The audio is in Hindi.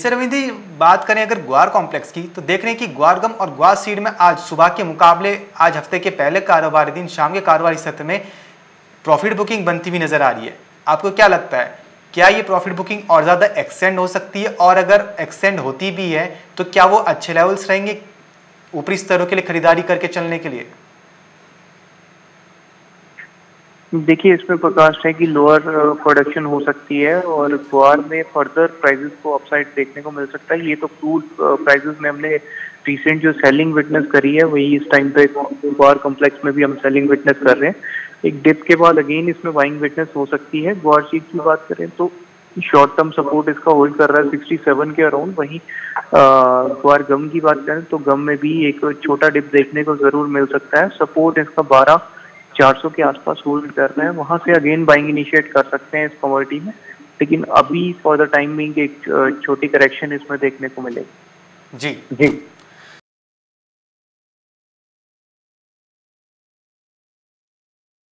इससे रविंद्र जी बात करें अगर ग्वार कॉम्प्लेक्स की, तो देख रहे हैं कि ग्वार गम और ग्वार सीड में आज सुबह के मुकाबले आज हफ्ते के पहले कारोबारी दिन शाम के कारोबारी सत्र में प्रॉफिट बुकिंग बनती हुई नजर आ रही है। आपको क्या लगता है, क्या ये प्रॉफिट बुकिंग और ज़्यादा एक्सटेंड हो सकती है, और अगर एक्सटेंड होती भी है तो क्या वो अच्छे लेवल्स रहेंगे ऊपरी स्तरों के लिए खरीदारी करके चलने के लिए? देखिए, इसमें प्रकाश है कि लोअर प्रोडक्शन हो सकती है और ग्वार में फर्दर प्राइसेस को अपसाइड देखने को मिल सकता है। ये तो क्रूड प्राइसेस में हमने रिसेंट जो सेलिंग विटनेस करी है वही इस टाइम पे ग्वार कॉम्प्लेक्स में भी हम सेलिंग विटनेस कर रहे हैं। एक डिप के बाद अगेन इसमें बाइंग विटनेस हो सकती है। ग्वार सीड की बात करें तो शॉर्ट टर्म सपोर्ट इसका होल्ड कर रहा है 67 के अराउंड। वहीं ग्वार गम की बात करें तो गम में भी एक छोटा डिप देखने को जरूर मिल सकता है। सपोर्ट इसका 12,400 के आसपास होल्ड कर रहे हैं, वहां से अगेन बाइंग इनिशिएट कर सकते हैं इस कमोडिटी में। लेकिन अभी फॉर द टाइम बिंग एक छोटी करेक्शन इसमें देखने को मिलेगी। जी जी।